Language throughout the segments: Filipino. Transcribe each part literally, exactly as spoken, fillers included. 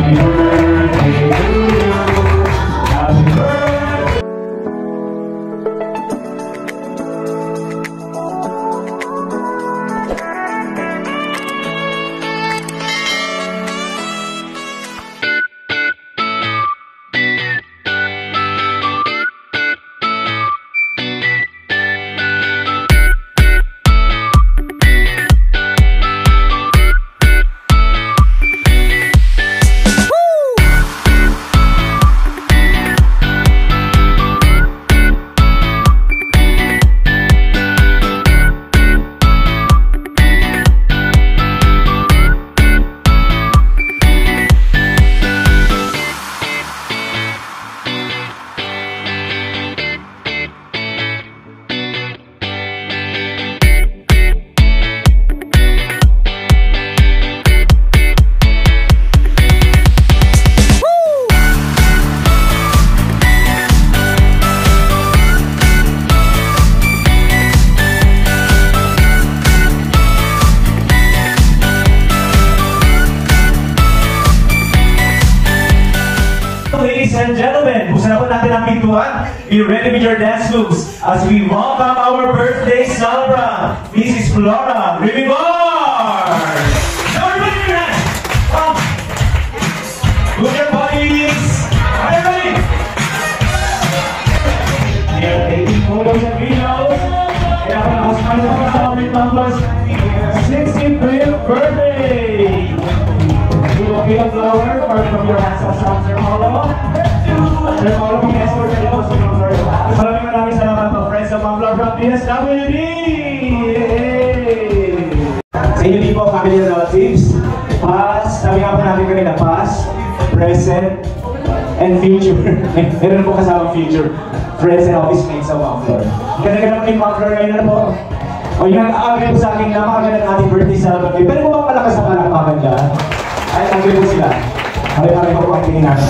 Happy birthday to you. Happy birthday. Ladies and gentlemen, buksan na po natin ang pintuan. Be ready with your dance moves as we welcome our birthday celebrant, Missus Flora Rivimor! Now everybody in your hands! Up! Move your bodies! Are you ready? We are taking photos and videos. Kaya ako nakasmile na pa sa aming Mambas sixty-fifth birthday! You will be a flower apart from your hands of sound, Sir Paulo. Sir Paulo, kung escort kayo po sa mga flower. Maraming maraming salamat po, friends of Mamblar from D S W D! Sa inyo din po, family na relatives, past, sabi nga po natin kanina, past, present, and future. Meron po kasama future. Friends and office mates of Mamblar. Ganda-ganda po yung Mamblar ngayon na po. O yung nag-aagay po sa akin na makaganda ng ating birthday celebrate. Pero po bang malakas na palakpakan dyan? Ay, nandun po sila. Maray-maray po po ang tingin natin.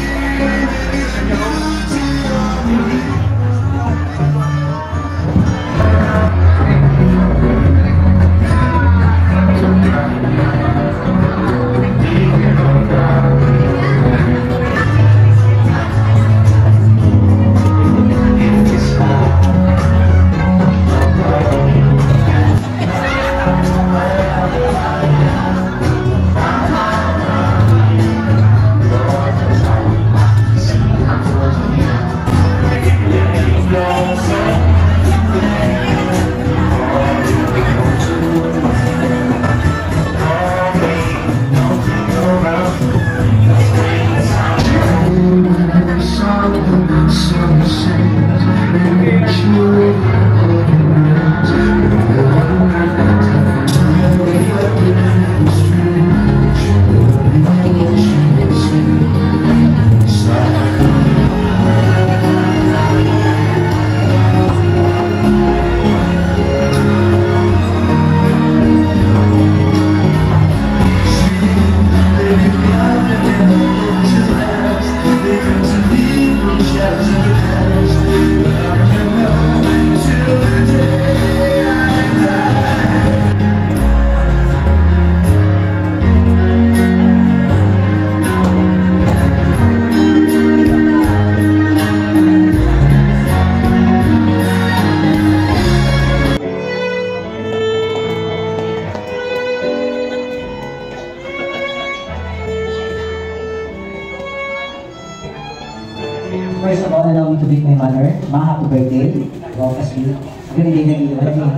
First of all, allow me to greet my mother. Ma, happy birthday. Wow, kasi galing na iwan.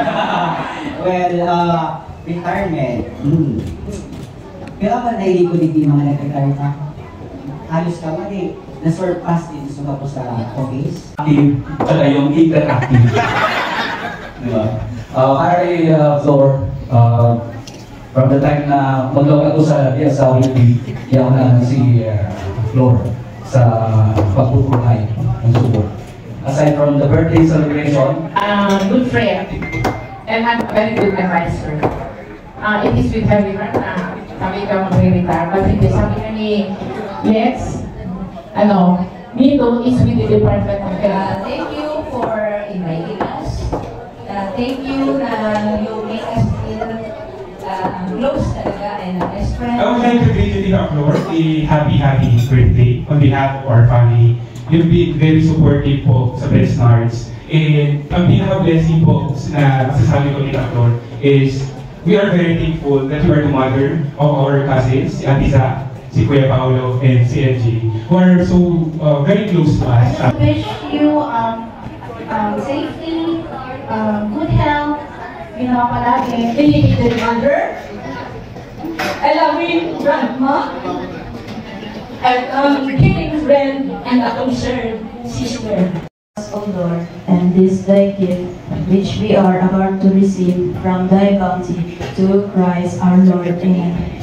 Well, uh, retirement. Hmm. Pero ako nahilig ko din yung mga nag-retire ka. Halos ka ba eh, na-surpass dito sa tapos sa office. Active, tsaka yung interactive. Diba? Uh, Kari uh, Floor, uh, from the time na mag-log ako sa D S W D, yan na si uh, Floor sa pagpupurhay ng Subo. Aside from the birthday celebration, uh, good friend and I'm a very good advisor. Uh, it is with heavy heart na kami ka mag-retire. But hindi, sabi nga ni Lex, ano, Mito is with the Department of Health. Uh, thank you for inviting us. Uh, thank you na you make us feel uh, close talaga and a best friend. I would like to greet you, Tita Flor, a happy, happy birthday on behalf of our family. You've been very supportive po sa Best Nards. And ang pinaka-blessing po na masasabi ko, Tita Flor, is we are very thankful that you are the mother of our cousins, si Ate Za, si Kuya Paolo, and si M J, who are so uh, very close to us. I wish you um, um, safety, um, good health, you know, palagi. Dedicated mother, a loving grandma, a um, caring friend, and a concerned sister. O Lord, and this thy gift, which we are about to receive from thy bounty, through Christ our Lord. Amen.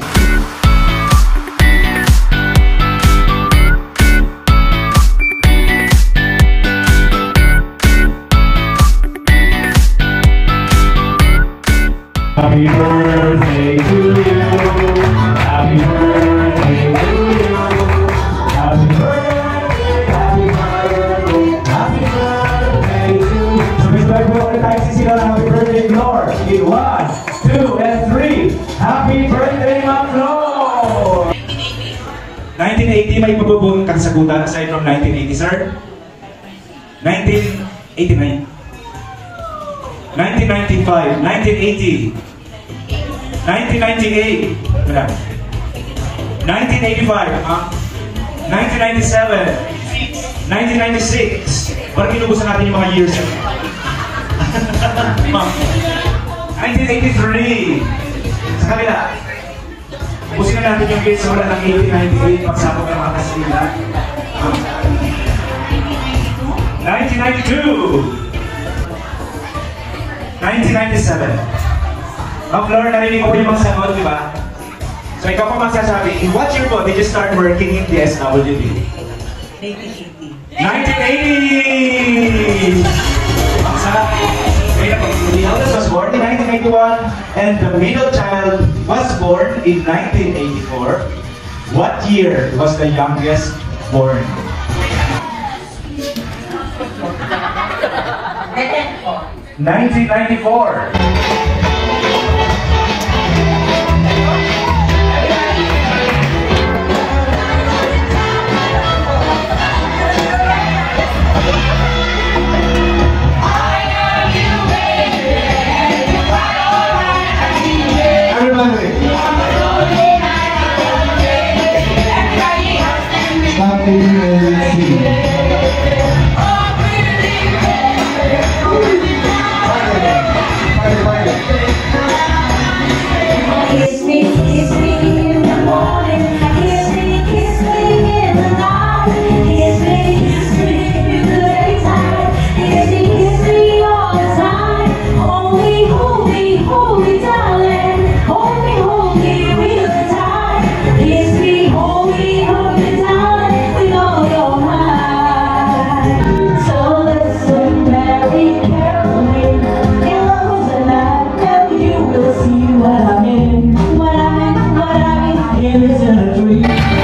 Happy birthday to you. Happy birthday to you. Happy birthday, happy birthday, happy birthday to you. So, Miss Black, we ulit tayo sisigaw ng happy birthday, Flor. In one, two, and three. Happy birthday, Ma'am Flor! nineteen eighty, may pabubong kasagutan aside from nineteen eighty, sir? nineteen eighty-nine. nineteen ninety-five, nineteen eighty, nineteen ninety-eight, nineteen eighty-five, uh, nineteen ninety-seven, nineteen ninety-six, parang kinubusan natin yung mga years. nineteen eighty-three, sa kanila, ubusin na natin yung years sa wala ng eighteen ninety-eight, pagsapok ng mga kasila. nineteen ninety-two, nineteen ninety-seven. Ma'am Flor, narinig ko po yung mga sagot, di ba? So ikaw pa magsasabi, in what year po did you start working in the S W D? nineteen eighty! Ang sarap. The eldest was born in nineteen eighty-one and the middle child was born in nineteen eighty-four. What year was the youngest born? nineteen ninety-four. Everybody. Stop Kiss me, kiss me in the morning, kiss me, kiss me in the night, kiss me, kiss me in the daytime, kiss me, kiss me all the time. Hold me, hold me, hold me, darling, hold me, hold me real tight. Kiss me, hold me, hold me, darling, with all your might. So listen very carefully, in love tonight, and you will see what I mean. What I mean, what I mean, here is in a dream.